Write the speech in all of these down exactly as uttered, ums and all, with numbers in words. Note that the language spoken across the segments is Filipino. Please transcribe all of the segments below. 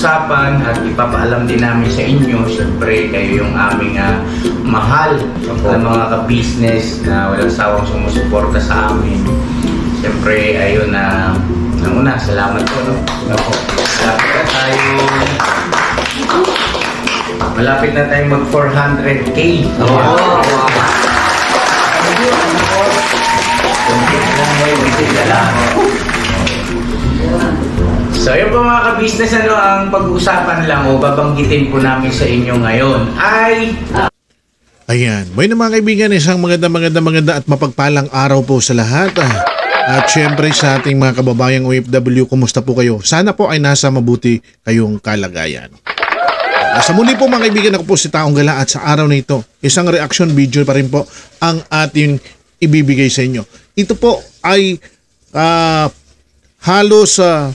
pag-uusapan at ipapaalam din namin sa inyo. Siyempre, kayo yung aming uh, mahal na mga ka-business na walang sawang sumusuporta sa amin. Siyempre, ayun na uh, una, salamat po. No? Malapit na tayo malapit na tayo mag four hundred K. Wow! So yun po mga ka-business, ano ang pag-uusapan lang o babanggitin po namin sa inyo ngayon ay... Ayan, may na mga kaibigan, isang maganda maganda maganda at mapagpalang araw po sa lahat. At syempre sa ating mga kababayang O F W, kumusta po kayo? Sana po ay nasa mabuti kayong kalagayan. Sa muli po mga kaibigan, ako po si Taong Gala at sa araw na ito, isang reaction video pa rin po ang ating ibibigay sa inyo. Ito po ay uh, halos uh,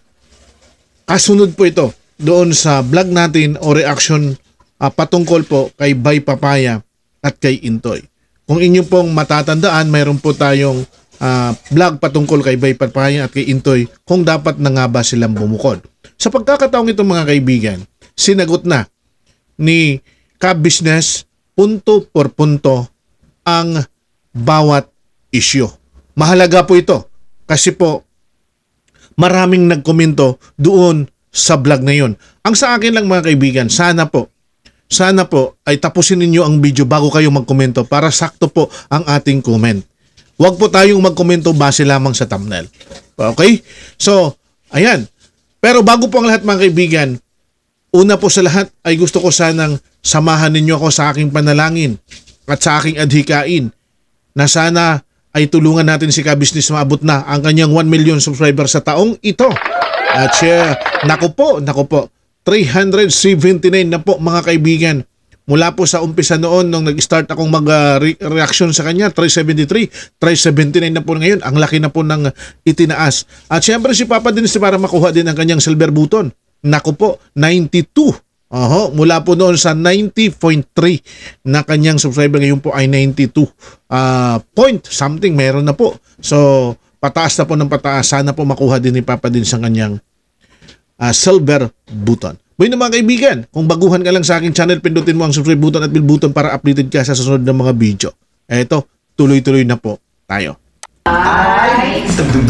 kasunod po ito doon sa vlog natin o reaction uh, patungkol po kay Bay Papaya at kay Intoy. Kung inyo pong matatandaan, mayroon po tayong uh, vlog patungkol kay Bay Papaya at kay Intoy kung dapat na nga ba silang bumukod. Sa pagkakataong ito mga kaibigan, sinagot na ni Ka-Business punto por punto ang bawat issue. Mahalaga po ito kasi po maraming nagkomento doon sa vlog na yun. Ang sa akin lang mga kaibigan, sana po, sana po ay tapusin ninyo ang video bago kayo magkomento para sakto po ang ating comment. Huwag po tayong magkomento base lamang sa thumbnail. Okay? So, ayan. Pero bago po ang lahat mga kaibigan, una po sa lahat ay gusto ko sanang samahan ninyo ako sa aking panalangin at sa aking adhikain na sana ay tulungan natin si Ka-Business maabot na ang kanyang one million subscribers sa taong ito. At siya, naku po, naku po, three hundred seventy-nine na po mga kaibigan. Mula po sa umpisa noon nung nag-start akong mag-reaction uh, sa kanya, three seventy-three, three seventy-nine na po ngayon. Ang laki na po ng itinaas. At syempre si Papa din si para makuha din ang kanyang silver button. Naku po, ninety-two. Oho, mula po noon sa ninety point three na kanyang subscriber, ngayon po ay ninety-two uh, point something meron na po. So, pataas na po ng pataas. Sana po makuha din ni Papa din sa kanyang uh, silver button. Bueno mga kaibigan, kung baguhan ka lang sa aking channel, pindutin mo ang subscribe button at bell button para updated ka sa susunod ng mga video. Eto, tuloy-tuloy na po tayo. Ay!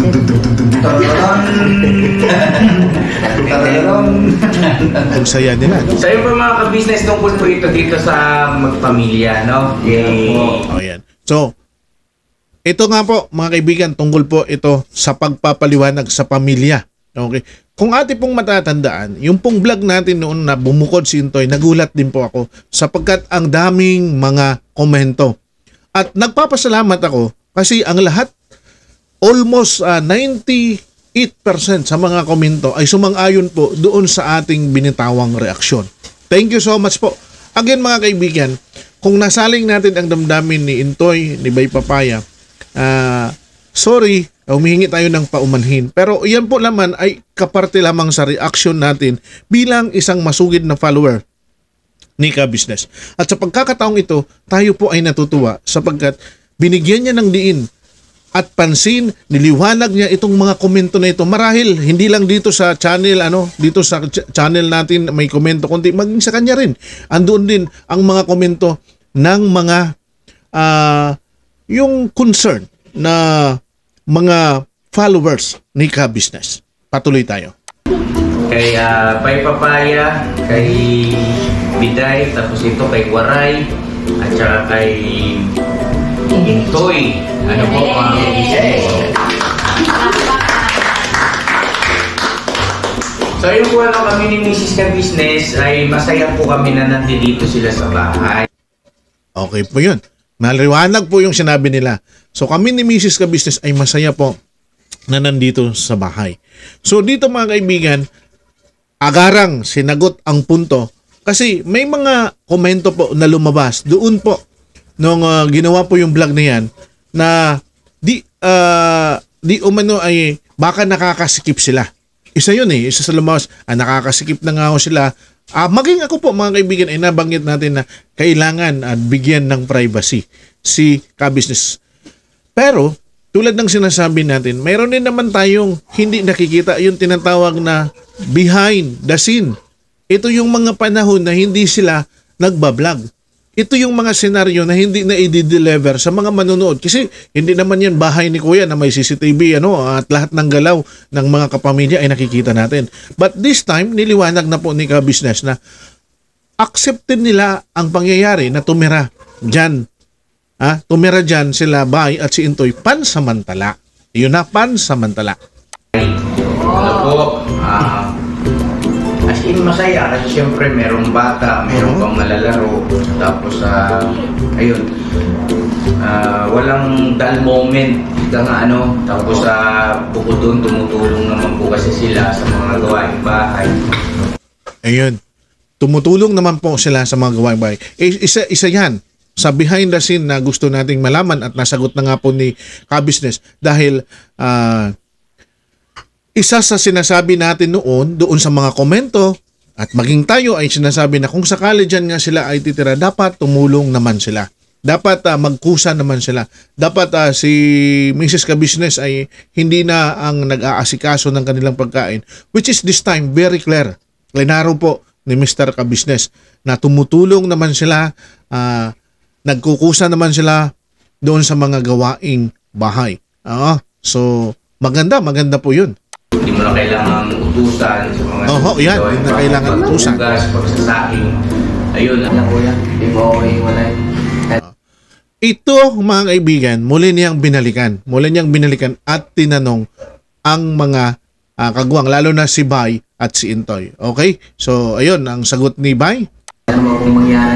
Ang saya nila. So yun po mga ka-business, tungkol po ito dito sa magpamilya, no? Yay! Oh, yan. So, ito nga po mga kaibigan, tungkol po ito sa pagpapaliwanag sa pamilya. Okay? Kung ating pong matatandaan, yung pong vlog natin noon na bumukod si Intoy, nagulat din po ako sapagkat ang daming mga komento. At nagpapasalamat ako kasi ang lahat, almost uh, ninety-eight percent sa mga komento ay sumang-ayon po doon sa ating binitawang reaksyon. Thank you so much po. Again mga kaibigan, kung nasaling natin ang damdamin ni Intoy, ni Bay Papaya, uh, sorry, humihingi tayo ng paumanhin. Pero iyan po naman ay kaparte lamang sa reaction natin bilang isang masugid na follower ni Ka-Business. At sa pagkakataong ito, tayo po ay natutuwa sapagkat binigyan niya ng diin at pansin, niliwanag niya itong mga komento na ito. Marahil hindi lang dito sa channel, ano, dito sa ch channel natin may komento kundi maging sa kanya rin. Andoon din ang mga komento ng mga uh, yung concern na mga followers ni Ka-Business. Patuloy tayo. Kay uh, Bay Papaya, kay Biday, tapos ito kay Waray, at saka kay Intoy. Ano po ang So yung po ano kami ni Missus Ka-Business ay masaya po kami na nandito sila sa bahay. Okay po yun. Maliwanag po yung sinabi nila. So kami ni Missus Ka-Business ay masaya po na nandito sa bahay. So dito mga kaibigan, agarang sinagot ang punto kasi may mga komento po na lumabas doon po nung uh, ginawa po yung vlog na yan na di uh, di umano ay baka nakakasikip sila. Isa yun eh, isa sa lumabas, ah, nakakasikip na nga ako sila. Ah, maging ako po mga kaibigan ay nabanggit natin na kailangan at uh, bigyan ng privacy si Ka-Business. Pero tulad ng sinasabi natin, mayroon din naman tayong hindi nakikita, yung tinatawag na behind the scene. Ito yung mga panahon na hindi sila nagbablog. Ito yung mga senaryo na hindi na i-deliver sa mga manonood. Kasi hindi naman yan bahay ni Kuya na may C C T V ano, at lahat ng galaw ng mga kapamilya ay nakikita natin. But this time, niliwanag na po ni Ka-Business na accepted nila ang pangyayari na tumira dyan. Ha? Tumira dyan sila Bay at si Intoy pansamantala. Yun na, pansamantala. Ano po, ah... as in masaya kasi syempre merong bata, merong pang malalaro, tapos uh, ayun, uh, walang dull moment, ika nga ano, tapos uh, bukod doon tumutulong naman po kasi sila sa mga gawaing bahay. Ayun, tumutulong naman po sila sa mga gawaing bahay. E, isa, isa yan sa behind the scene na gusto nating malaman at nasagot na nga po ni Ka-Business dahil uh, isa sa sinasabi natin noon, doon sa mga komento, at maging tayo ay sinasabi na kung sakali dyan nga sila ay titira, dapat tumulong naman sila. Dapat uh, magkusa naman sila. Dapat uh, si Missus Ka-Business ay hindi na ang nag-aasikaso ng kanilang pagkain, which is this time very clear. Klinaro po ni Mister Ka-Business na tumutulong naman sila, uh, nagkukusa naman sila doon sa mga gawaing bahay. Uh, so, maganda, maganda po yun. Hindi mo na kailangan utusan sa mga Oho, yan, hindi na kailangan utusan. Paghugas, pagsasaing. Ayun, ano kuya, hindi mo ako iwalay. Ito, mga kaibigan, muli niyang binalikan. Muli niyang binalikan at tinanong ang mga uh, kagwang, lalo na si Bay at si Intoy. Okay? So, ayun, ang sagot ni Bay. Ano mo kung mangyari?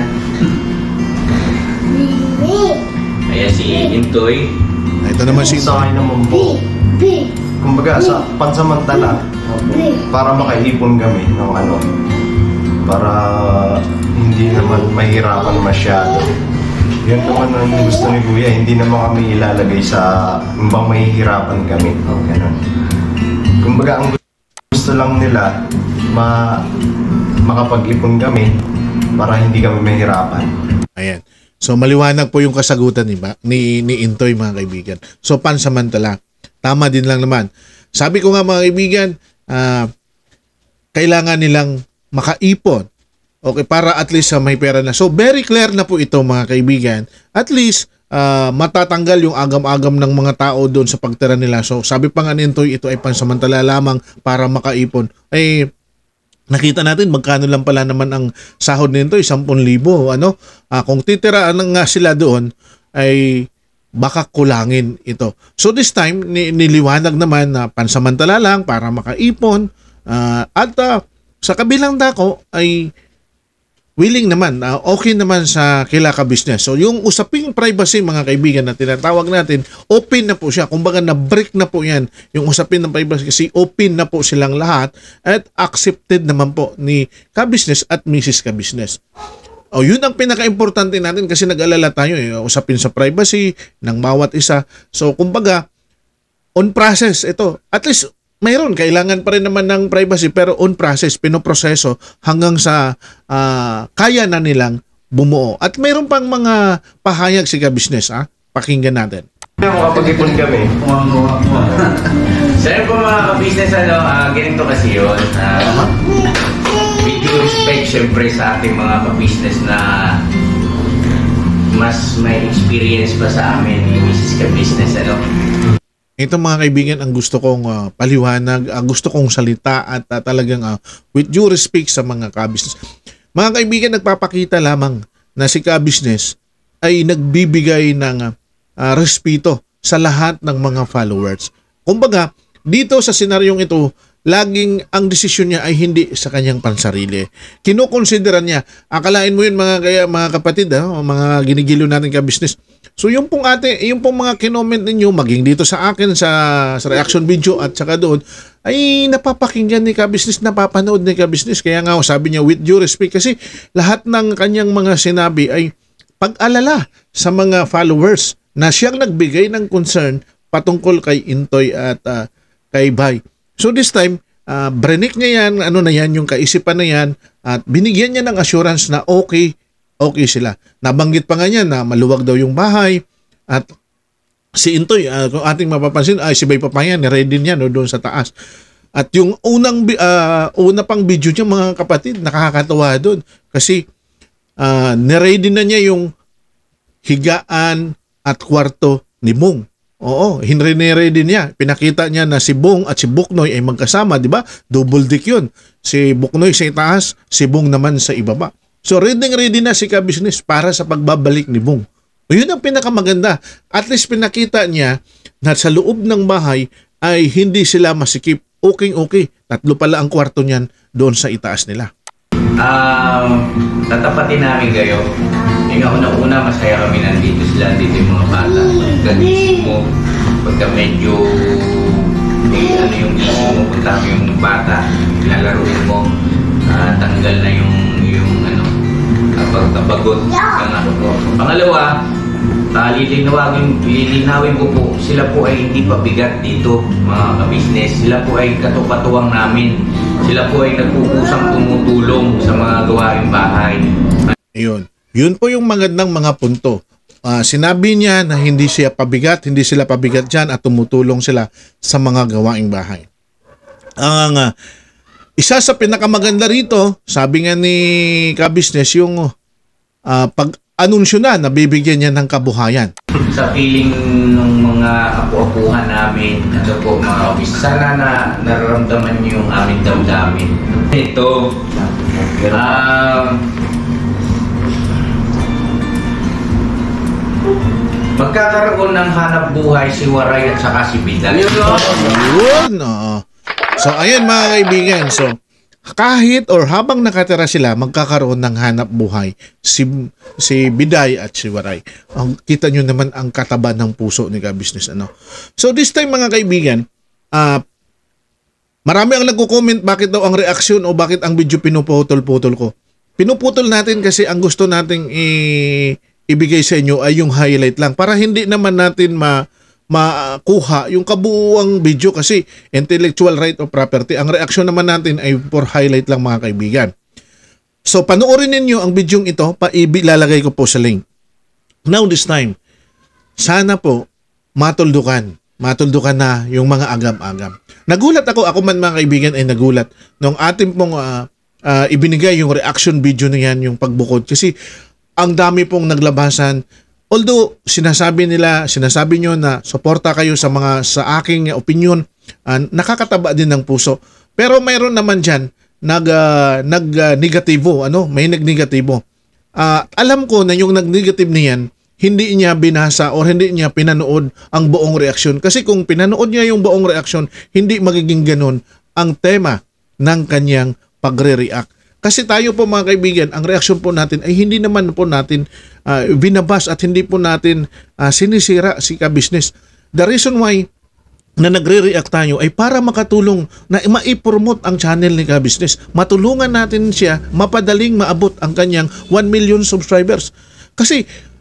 Ayan si Intoy. Ito naman si Sa akin naman po, kumbaga sa pansamantala, para makaipon kami ng ano, para hindi naman mahirapan masyado. Yun naman ang gusto ni Kuya, hindi naman kami ilalagay sa bang mahihirapan kami. Ganun. Kumbaga ang gusto lang nila, ma makapag-ipon kami para hindi kami mahirapan. Ayan. So maliwanag po yung kasagutan ni, ba, ni, ni Intoy, mga kaibigan. So pansamantala. Tama din lang naman. Sabi ko nga, mga kaibigan, uh, kailangan nilang makaipon. Okay, para at least uh, may pera na. So very clear na po ito, mga kaibigan. At least uh, matatanggal yung agam-agam ng mga tao doon sa pagtira nila. So sabi pa nga ni Intoy, ito ay pansamantala lamang para makaipon. Ay nakita natin magkano lang pala naman ang sahod nito, ten libo. Ano? Uh, kung titira nga sila doon ay baka kulangin ito. So this time, ni niliwanag naman na pansamantala lang para makaipon. Uh, at uh, sa kabilang dako ay willing naman, uh, okay naman sa kila Ka-Business. So yung usaping privacy, mga kaibigan, na tinatawag natin, open na po siya. Kumbaga na-break na po yan. Yung usapin ng privacy kasi open na po silang lahat at accepted naman po ni Ka-Business at Missus Ka-Business. O yun ang pinaka-importante natin kasi nag-alala tayo eh, usapin sa privacy ng bawat isa. So kumbaga, on process ito. At least mayroon, kailangan pa rin naman ng privacy pero on process, pinoproseso hanggang sa uh, kaya na nilang bumuo. At mayroon pang mga pahayag si Ka-Business, ha? Pakinggan natin. Makapag-ipon kami. Sa'yo po mga ka-business, ano, uh, ganito kasi yun. Uh, with due respect, syempre, sa ating mga ka-business na mas may experience pa sa amin ni Missus Ka-Business, ano. Ito, mga kaibigan, ang gusto kong uh, paliwanag, ang gusto kong salita at uh, talagang uh, with due respect sa mga ka-business. Mga kaibigan, nagpapakita lamang na si Ka-Business ay nagbibigay ng uh, respeto sa lahat ng mga followers. Kumbaga, dito sa senaryong ito, laging ang desisyon niya ay hindi sa kanyang pansarili. Kinukonsidera niya, akalain mo yun mga, kaya, mga kapatid, ha, mga ginigilo natin Ka-Business. So yung pong ate, yung pong mga kinoment ninyo, maging dito sa akin, sa, sa reaction video at saka doon, ay napapakinggan ni Ka-Business, napapanood ni Ka-Business. Kaya nga sabi niya with due respect kasi lahat ng kanyang mga sinabi ay pag-alala sa mga followers na siyang nagbigay ng concern patungkol kay Intoy at uh, kay Bay. So this time, uh, brenik niya yan, ano na yan, yung kaisipan na yan, at binigyan niya ng assurance na okay, okay sila. Nabanggit pa nga niya na maluwag daw yung bahay, at si Intoy, uh, kung ating mapapansin, ay si Bay Papayan, ready niya no, doon sa taas. At yung unang uh, una pang video niya mga kapatid, nakakatawa doon. Kasi uh, niready na niya yung higaan at kwarto ni Bong. Oo, hinre-ready niya. Pinakita niya na si Bong at si Buknoy ay magkasama, di ba? Double dick yun. Si Buknoy sa itaas, si Bong naman sa ibaba. So ready-ready na si Ka-Business para sa pagbabalik ni Bong. O yun ang pinakamaganda. At least pinakita niya na sa loob ng bahay ay hindi sila masikip. Okay-okay. Tatlo pala ang kwarto niyan doon sa itaas nila. Um, tatapatin namin kayo. Yung una-una, masaya kami nandito sila, dito yung mga bata. Pagkagising mo, pagka medyo may ano yung issue mo, pagka yung bata, lalaruin mo, uh, tanggal na yung, yung ano, pagkabagot. Pangalawa, uh, lilinawin, lilinawin ko po, sila po ay hindi pa bigat dito, mga ka-business. Sila po ay katupatuwang namin. Sila po ay nagpupusang tumutulong sa mga gawaing bahay. Ayun. Yun po yung magandang mga punto. Uh, sinabi niya na hindi siya pabigat, hindi sila pabigat dyan at tumutulong sila sa mga gawaing bahay. Ang uh, isa sa pinakamaganda rito, sabi nga ni Ka-Business, yung uh, pag-anunsyo na na bibigyan niya ng kabuhayan. Sa feeling ng mga apu-apuhan namin, ano po mga office, sana na nararamdaman niyo yung aming damdamin. Ito, ah... Uh, magkakaroon ng hanap buhay si Waray at saka si Biday. Yun, oo. So, ayan mga kaibigan. So, kahit or habang nakatira sila, magkakaroon ng hanap buhay si, si Biday at si Waray. Ang, kita nyo naman ang kataba ng puso ni Ka-Business. Ano? So, this time mga kaibigan, uh, marami ang nagko-comment bakit daw ang reaksyon o bakit ang video pinuputol-putol ko. Pinuputol natin kasi ang gusto nating i- ibigay sa inyo ay yung highlight lang para hindi naman natin ma makuha yung kabuuang video kasi intellectual right of property. Ang reaksyon naman natin ay for highlight lang mga kaibigan. So panoorin ninyo ang video ito, pailalagay ko po sa link. Now this time, sana po matuldukan. Matuldukan na yung mga agam-agam. Nagulat ako, ako man mga kaibigan ay nagulat nung ating pong uh, uh, ibinigay yung reaction video na yan, yung pagbukod. Kasi ang dami pong naglabasan. Although sinasabi nila, sinasabi nyo na suporta kayo sa mga sa aking opinion, uh, nakakataba din ng puso. Pero mayroon naman diyan nag uh, nag uh, negatibo, ano, may nagnegatibo. Uh, alam ko na yung nagnegative niyan, hindi niya binasa o hindi niya pinanood ang buong reaksyon. Kasi kung pinanood niya yung buong reaksyon, hindi magiging ganun ang tema ng kanyang pagre-react. Kasi tayo po mga kaibigan, ang reaksyon po natin ay hindi naman po natin uh, binabas at hindi po natin uh, sinisira si Ka-Business. The reason why na nagre-react tayo ay para makatulong na ma-promote ang channel ni Ka-Business. Matulungan natin siya, mapadaling maabot ang kanyang one million subscribers. Kasi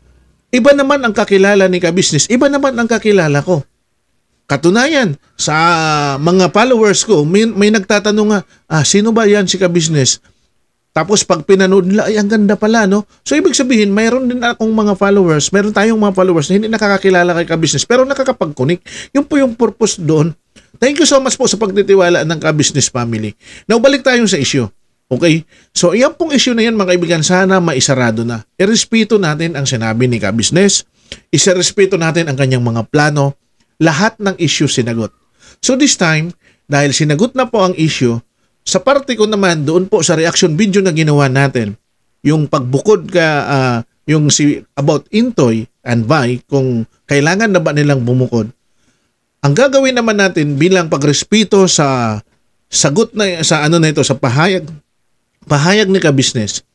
iba naman ang kakilala ni Ka-Business, iba naman ang kakilala ko. Katunayan, sa mga followers ko, may, may nagtatanong nga, ah, sino ba yan si Ka-Business? Tapos pag pinanood nila, ay ang ganda pala, no? So ibig sabihin, mayroon din akong mga followers, mayroon tayong mga followers na hindi nakakakilala kay Ka-Business, pero nakakapag-connect. Yun po yung purpose doon. Thank you so much po sa pagtitiwala ng Ka-Business family. Now, balik tayo sa issue. Okay? So, iyan pong issue na yan, mga kaibigan, sana maisarado na. Irespeto natin ang sinabi ni Ka-Business. Isarespeto natin ang kanyang mga plano. Lahat ng issue sinagot. So, this time, dahil sinagot na po ang issue, sa parte ko naman, doon po sa reaction video na ginawa natin, yung pagbukod ka, uh, yung si about Intoy and Vi, kung kailangan na ba nilang bumukod, ang gagawin naman natin bilang pagrespeto sa sagot na, sa ano na ito, sa pahayag, pahayag ni Ka-Business,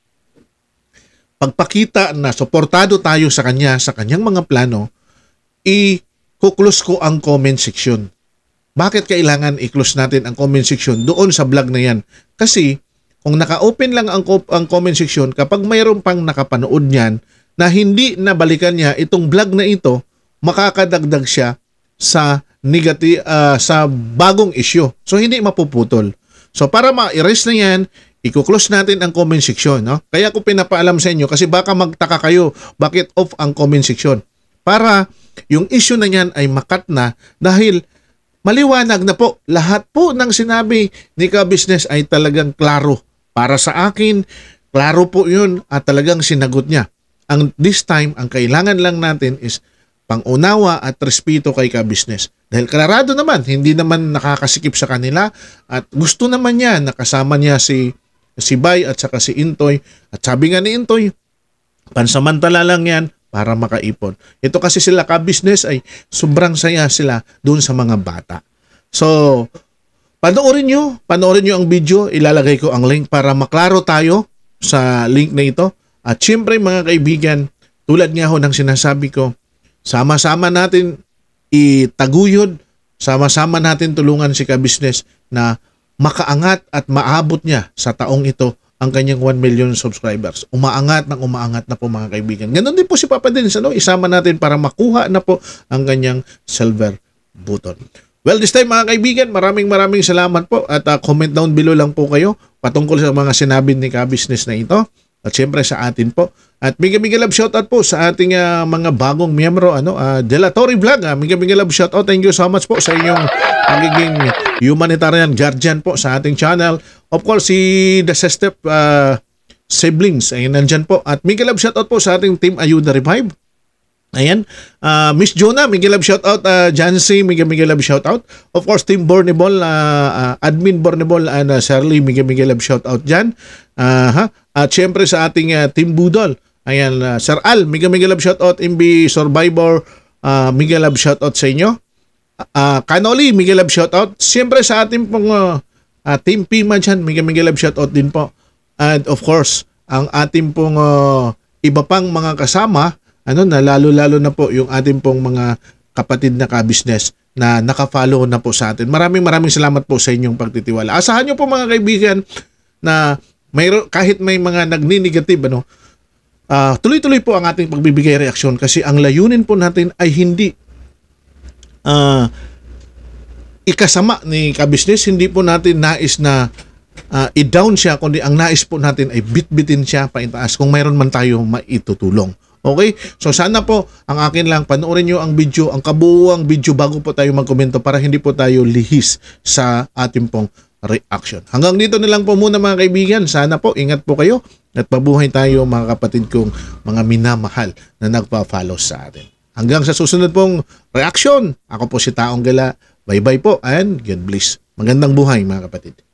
pagpakita na suportado tayo sa kanya, sa kanyang mga plano, i-close ko ang comment section. Bakit kailangan i-close natin ang comment section doon sa vlog na yan? Kasi kung naka-open lang ang, ang comment section, kapag mayroon pang nakapanood niyan na hindi nabalikan niya itong vlog na ito, makakadagdag siya sa negative, uh, sa bagong issue. So hindi mapuputol. So para ma-erase na yan, i-close natin ang comment section. No? Kaya ko pinapaalam sa inyo kasi baka magtaka kayo bakit off ang comment section. Para yung issue na yan ay makat na dahil maliwanag na po. Lahat po ng sinabi ni ka-business ay talagang klaro. Para sa akin, klaro po yun at talagang sinagot niya. Ang this time, ang kailangan lang natin is pangunawa at respeto kay ka-business. Dahil klarado naman, hindi naman nakakasikip sa kanila at gusto naman niya, nakasama niya si, si Bay at saka si Intoy. At sabi nga ni Intoy, pansamantala lang yan para makaipon. Ito kasi sila ka-business ay sobrang saya sila doon sa mga bata. So, panoorin nyo, panoorin nyo ang video, ilalagay ko ang link para maklaro tayo sa link na ito. At syempre mga kaibigan, tulad nga ho ng sinasabi ko, sama-sama natin itaguyod, sama-sama natin tulungan si ka-business na makaangat at maabot niya sa taong ito ang kanyang one million subscribers. Umaangat ng umaangat na po mga kaibigan. Ganon din po si Papa Dins, ano? Isama natin para makuha na po ang kanyang silver button. Well, this time mga kaibigan, maraming maraming salamat po at uh, comment down below lang po kayo patungkol sa mga sinabi ni ka-business na ito. At syempre sa atin po. At mega mega love shoutout po sa ating uh, mga bagong miyembro, ano, uh, Delatori Vlog. Uh, mega mega love shoutout. Thank you so much po sa inyong pagiging humanitarian guardian po sa ating channel. Of course, si The Step uh, Siblings ay nandyan po. At mega love shoutout po sa ating Team Ayuda Revive. Ayan, uh, Miss Jonah, mega love shoutout. uh, Jancy, mega mega love shoutout. Of course, Team Borneball, uh, uh, Admin Borneball and uh, Shirley, mega mega love shoutout dyan. Uh, ha? At syempre sa ating uh, Team Budol, ayan, uh, Sir Al, mega mega love shoutout. M B Survivor, uh, mega love shoutout sa inyo. Uh, Kanoli, mega love shoutout. Syempre sa ating pong uh, uh, Team Pima dyan, mega mega love shoutout din po. And of course, ang ating pong uh, iba pang mga kasama, ano na lalo-lalo na po yung ating pong mga kapatid na ka-business na naka-follow na po sa atin. Maraming maraming salamat po sa inyong pagtitiwala. Asahan nyo po mga kaibigan na mayro, kahit may mga nagni-negative, ano, uh, tuloy-tuloy po ang ating pagbibigay reaksyon kasi ang layunin po natin ay hindi uh, ikasama ni ka-business, hindi po natin nais na uh, i-down siya, kundi ang nais po natin ay bit-bitin siya paitaas kung mayroon man tayo maitutulong. Okay? So sana po, ang akin lang, panoorin nyo ang video, ang kabuuang video bago po tayo magkomento para hindi po tayo lihis sa ating pong reaction. Hanggang dito na lang po muna mga kaibigan. Sana po, ingat po kayo at mabuhay tayo mga kapatid kong mga minamahal na nagpa-follow sa atin. Hanggang sa susunod pong reaction, ako po si Taong Gala. Bye-bye po and God bless. Magandang buhay mga kapatid.